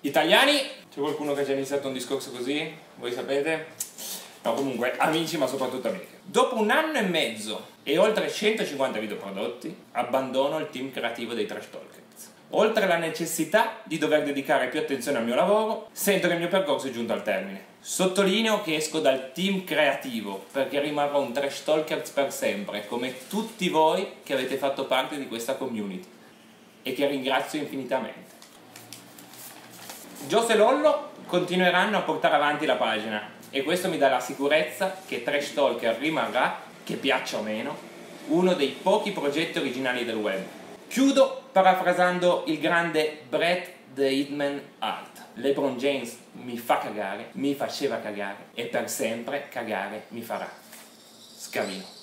Italiani? C'è qualcuno che ha già iniziato un discorso così? Voi sapete? No, comunque, amici, ma soprattutto amiche. Dopo 1 anno e mezzo e oltre 150 video prodotti, abbandono il team creativo dei Trash Talkers. Oltre alla necessità di dover dedicare più attenzione al mio lavoro, sento che il mio percorso è giunto al termine. Sottolineo che esco dal team creativo perché rimarrò un Trash Talkers per sempre, come tutti voi che avete fatto parte di questa community, e che ringrazio infinitamente. Gios e Lollo continueranno a portare avanti la pagina e questo mi dà la sicurezza che Trash Talker rimarrà, che piaccia o meno, uno dei pochi progetti originali del web. Chiudo parafrasando il grande Bret The Hitman Hart. LeBron James mi fa cagare, mi faceva cagare e per sempre cagare mi farà. Scavino.